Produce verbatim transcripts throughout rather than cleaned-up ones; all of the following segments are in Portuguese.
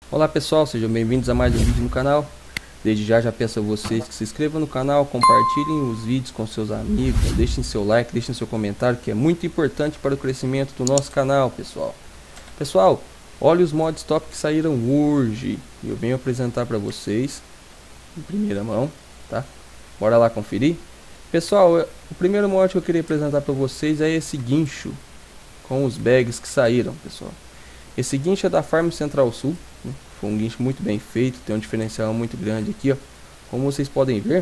Olá pessoal, sejam bem-vindos a mais um vídeo no canal. Desde já já peço a vocês que se inscrevam no canal, compartilhem os vídeos com seus amigos, deixem seu like, deixem seu comentário, que é muito importante para o crescimento do nosso canal, pessoal. Pessoal, olha os mods top que saíram hoje. Eu venho apresentar para vocês em primeira mão, tá? Bora lá conferir. Pessoal, o primeiro mod que eu queria apresentar para vocês é esse guincho com os bags que saíram, pessoal. Esse guincho é da Farm Central Sul, né? Foi um guincho muito bem feito, tem um diferencial muito grande aqui, ó. Como vocês podem ver,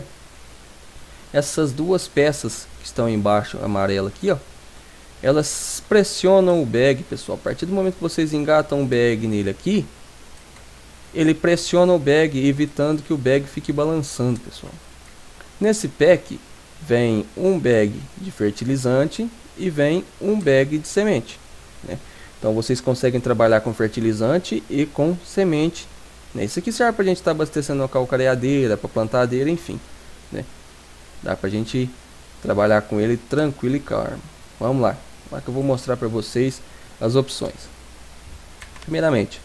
essas duas peças que estão embaixo, amarela aqui, ó, elas pressionam o bag, pessoal. A partir do momento que vocês engatam o bag nele aqui, ele pressiona o bag, evitando que o bag fique balançando, pessoal. Nesse pack vem um bag de fertilizante e vem um bag de semente, né? Então vocês conseguem trabalhar com fertilizante e com semente, né? Isso aqui serve para a gente estar tá abastecendo a calcareadeira, para plantadeira, enfim, né? Dá para a gente trabalhar com ele tranquilo e calmo. Vamos lá, agora que eu vou mostrar para vocês as opções. Primeiramente,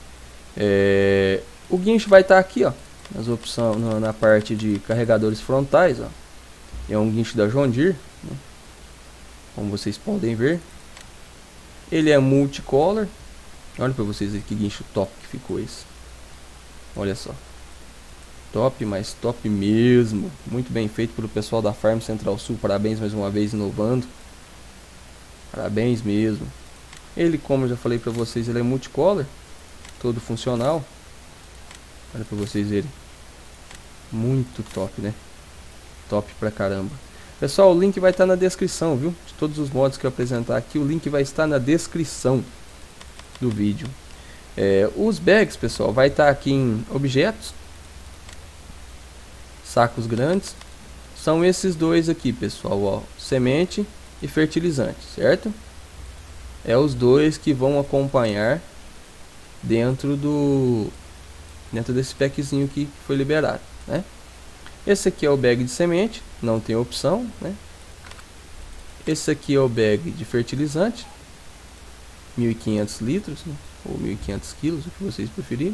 é, o guincho vai estar tá aqui, ó, nas opções, na parte de carregadores frontais, ó. É um guincho da John Deere, né? Como vocês podem ver. Ele é multicolor. Olha para vocês aqui que guincho top que ficou esse. Olha só. Top, mas top mesmo. Muito bem feito pelo pessoal da Farm Central Sul. Parabéns mais uma vez, inovando. Parabéns mesmo. Ele, como eu já falei para vocês, ele é multicolor. Todo funcional. Olha para vocês verem. Muito top, né? Top pra caramba. Pessoal, o link vai estar na descrição, viu? De todos os mods que eu apresentar aqui, o link vai estar na descrição do vídeo. É, os bags, pessoal, vai estar aqui em objetos, sacos grandes. São esses dois aqui, pessoal, ó, semente e fertilizante, certo? É os dois que vão acompanhar dentro do dentro desse packzinho aqui que foi liberado, né? Esse aqui é o bag de semente, não tem opção, né? Esse aqui é o bag de fertilizante, mil e quinhentos litros, né? Ou mil e quinhentos quilos, o que vocês preferirem.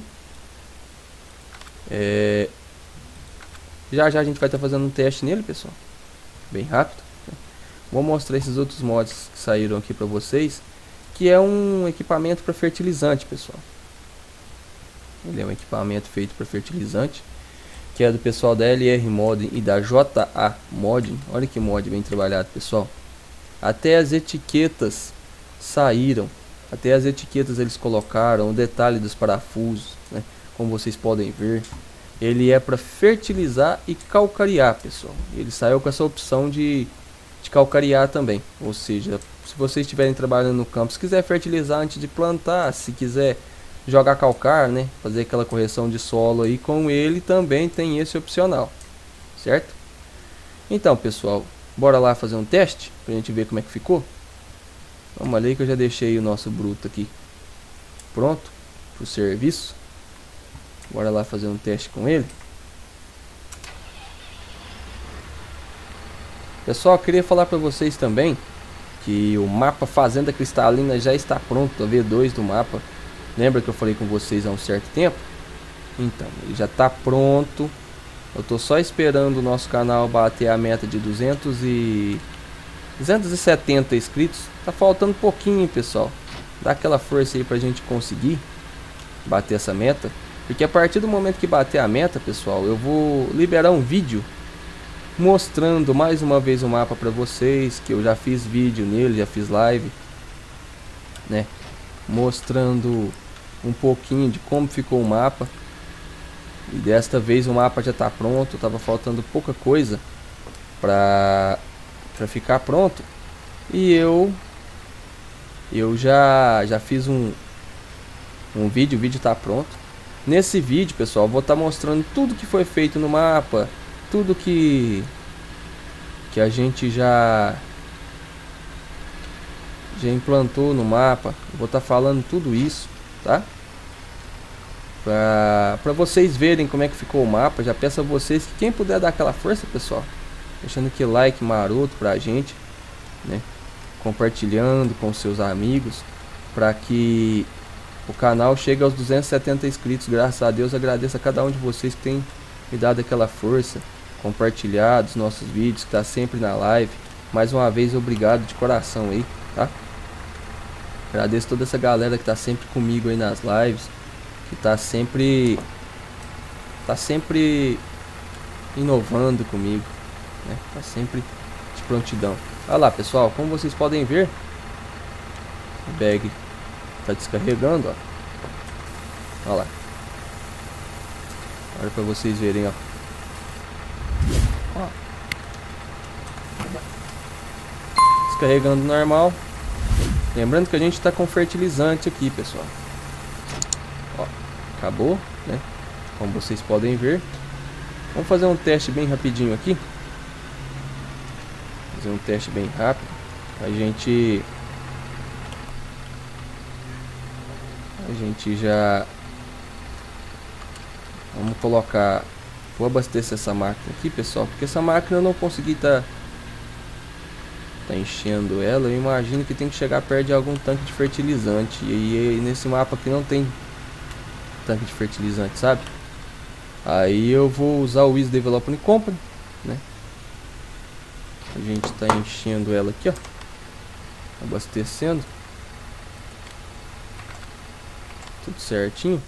É... Já já a gente vai estar tá fazendo um teste nele, pessoal, bem rápido, né? Vou mostrar esses outros mods que saíram aqui para vocês, que é um equipamento para fertilizante, pessoal. Ele é um equipamento feito para fertilizante, que é do pessoal da L R Modding e da J A Modding. Olha que mod bem trabalhado, pessoal. Até as etiquetas saíram, até as etiquetas eles colocaram, o detalhe dos parafusos, né? Como vocês podem ver, ele é para fertilizar e calcarear, pessoal. Ele saiu com essa opção de, de calcarear também, ou seja, se vocês estiverem trabalhando no campo, se quiser fertilizar antes de plantar, se quiser jogar calcar, né, fazer aquela correção de solo aí, com ele também tem esse opcional, certo? Então, pessoal, bora lá fazer um teste pra gente ver como é que ficou. Vamos ali que eu já deixei o nosso bruto aqui pronto pro serviço. Bora lá fazer um teste com ele. Pessoal, eu queria falar para vocês também que o mapa Fazenda Cristalina já está pronto, a V dois do mapa. Lembra que eu falei com vocês há um certo tempo? Então, ele já está pronto. Eu estou só esperando o nosso canal bater a meta de duzentos e setenta inscritos. Tá faltando pouquinho, pessoal. Dá aquela força aí pra gente conseguir bater essa meta. Porque a partir do momento que bater a meta, pessoal, eu vou liberar um vídeo mostrando mais uma vez o mapa para vocês. Que eu já fiz vídeo nele, já fiz live, né? Mostrando um pouquinho de como ficou o mapa. E desta vez o mapa já está pronto. Tava faltando pouca coisa para para ficar pronto. E eu eu já já fiz um um vídeo, o vídeo está pronto. Nesse vídeo, pessoal, eu vou estar tá mostrando tudo que foi feito no mapa, tudo que que a gente já já implantou no mapa. Eu vou estar tá falando tudo isso, tá? Pra, pra vocês verem como é que ficou o mapa. Já peço a vocês que quem puder dar aquela força, pessoal, deixando aquele like maroto pra gente, né? Compartilhando com seus amigos, para que o canal chegue aos duzentos e setenta inscritos. Graças a Deus, agradeço a cada um de vocês que tem me dado aquela força, compartilhado os nossos vídeos, que tá sempre na live. Mais uma vez, obrigado de coração aí, tá? Agradeço toda essa galera que tá sempre comigo aí nas lives, que tá sempre tá sempre inovando comigo, né? Tá sempre de prontidão. Olha lá, pessoal, como vocês podem ver, o bag tá descarregando, ó. Olha lá. Olha pra vocês verem, ó. Ó. Descarregando normal. Lembrando que a gente tá com fertilizante aqui, pessoal. Ó, acabou, né? Como vocês podem ver. Vamos fazer um teste bem rapidinho aqui. Fazer um teste bem rápido. A gente A gente já Vamos colocar. Vou abastecer essa máquina aqui, pessoal, porque essa máquina eu não consegui tá Tá enchendo ela. Eu imagino que tem que chegar perto de algum tanque de fertilizante. E, e nesse mapa aqui não tem tanque de fertilizante, sabe? Aí eu vou usar o Easy Development Company, né? A gente tá enchendo ela aqui, ó. Abastecendo. Tudo certinho.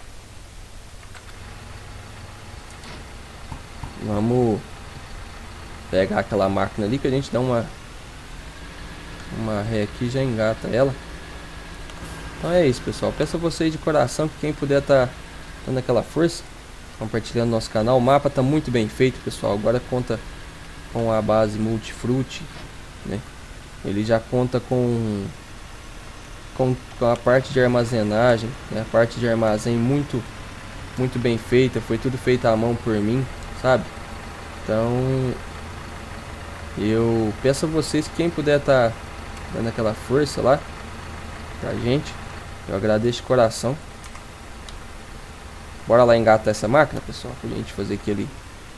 Vamos pegar aquela máquina ali que a gente dá uma Uma ré aqui e já engata ela. Então é isso, pessoal. Peço a vocês de coração que quem puder tá dando aquela força, compartilhando nosso canal. O mapa tá muito bem feito, pessoal. Agora conta com a base Multifruit, né? Ele já conta com, com com a parte de armazenagem, né? A parte de armazém muito muito bem feita. Foi tudo feito à mão por mim, sabe? Então eu peço a vocês que quem puder tá dando aquela força lá pra gente, eu agradeço de coração. Bora lá engatar essa máquina, pessoal, pra gente fazer aquele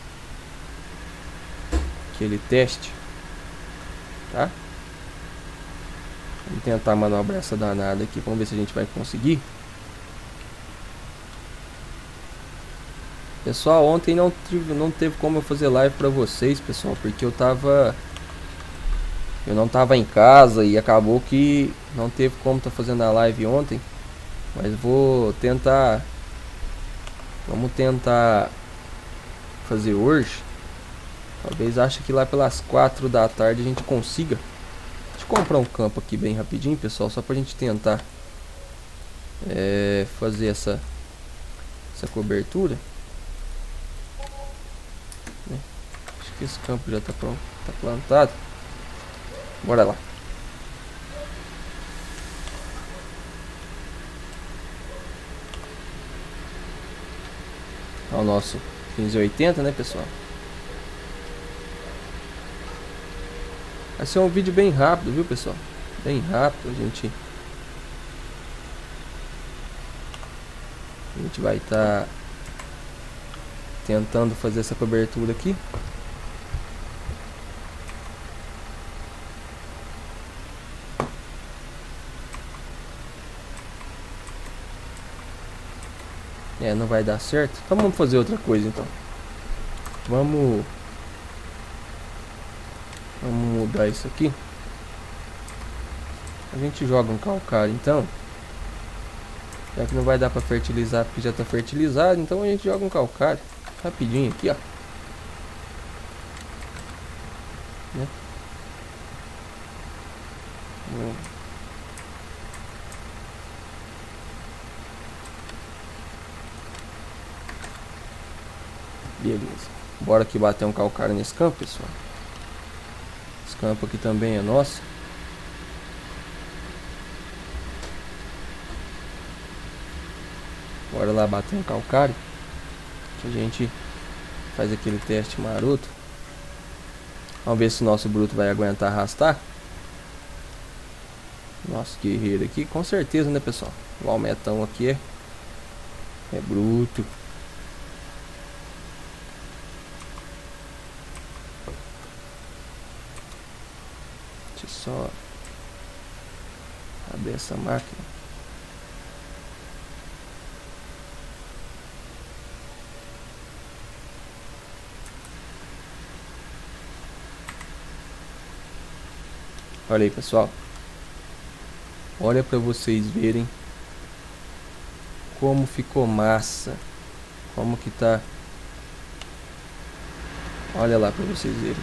Aquele teste, tá? Vamos tentar manobrar essa danada aqui. Vamos ver se a gente vai conseguir. Pessoal, ontem não tive, não teve como eu fazer live pra vocês, pessoal, porque eu tava Eu não tava em casa e acabou que não teve como tá fazendo a live ontem. Mas vou tentar. Vamos tentar fazer hoje. Talvez ache que lá pelas quatro da tarde a gente consiga. Deixa eu comprar um campo aqui bem rapidinho, pessoal, só pra gente tentar é, fazer essa essa cobertura. Acho que esse campo já tá pronto, tá plantado. Bora lá. É o nosso quinze oitenta, né, pessoal? Vai ser um vídeo bem rápido, viu, pessoal? Bem rápido, a gente A gente vai estar tá tentando fazer essa cobertura aqui. É, não vai dar certo. Então vamos fazer outra coisa, então. Vamos Vamos mudar isso aqui. A gente joga um calcário, então. Já que não vai dar pra fertilizar porque já tá fertilizado, então a gente joga um calcário rapidinho aqui, ó. Né? Hum. Beleza. Bora aqui bater um calcário nesse campo, pessoal. Esse campo aqui também é nosso. Bora lá bater um calcário. Que a gente faz aquele teste maroto. Vamos ver se o nosso bruto vai aguentar arrastar. Nosso guerreiro aqui, com certeza, né, pessoal? O almetão aqui é, é bruto. Deixa eu só abrir essa máquina. Olha aí, pessoal. Olha para vocês verem como ficou massa. Como que tá. Olha lá para vocês verem.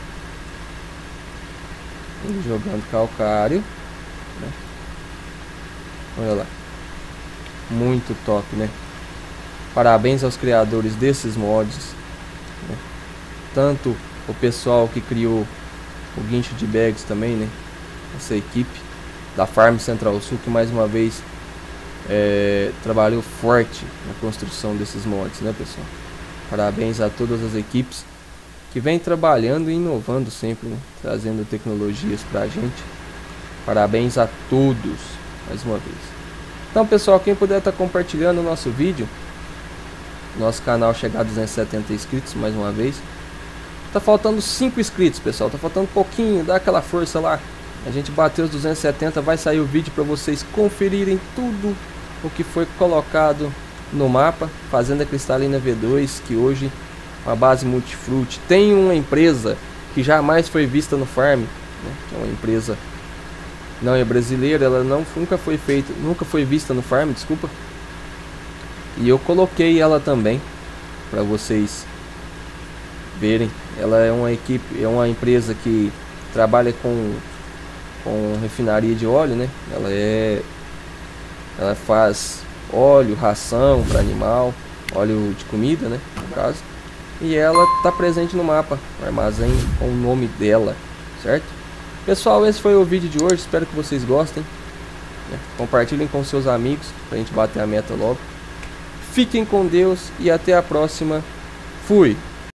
Ele jogando calcário, né? Olha lá. Muito top, né? Parabéns aos criadores desses mods, né? Tanto o pessoal que criou o guincho de bags também, né? Essa equipe da Farm Central Sul, que mais uma vez é, trabalhou forte na construção desses mods, né, pessoal? Parabéns a todas as equipes que vem trabalhando e inovando sempre, né? Trazendo tecnologias pra gente. Parabéns a todos, mais uma vez. Então, pessoal, quem puder estar tá compartilhando o nosso vídeo, nosso canal chegar a duzentos e setenta inscritos, mais uma vez. Tá faltando cinco inscritos, pessoal, tá faltando um pouquinho, dá aquela força lá. A gente bateu os duzentos e setenta, vai sair o vídeo para vocês conferirem tudo o que foi colocado no mapa. Fazenda Cristalina V dois, que hoje uma base multifruti, tem uma empresa que jamais foi vista no farm, né? Que é uma empresa não é brasileira, ela não nunca foi feita, nunca foi vista no farm, desculpa. E eu coloquei ela também para vocês verem. Ela é uma equipe, é uma empresa que trabalha com com refinaria de óleo, né? Ela é ela faz óleo, ração para animal, óleo de comida, né, no caso. E ela está presente no mapa, no armazém com o nome dela, certo? Pessoal, esse foi o vídeo de hoje, espero que vocês gostem, né? Compartilhem com seus amigos pra gente bater a meta logo. Fiquem com Deus e até a próxima. Fui!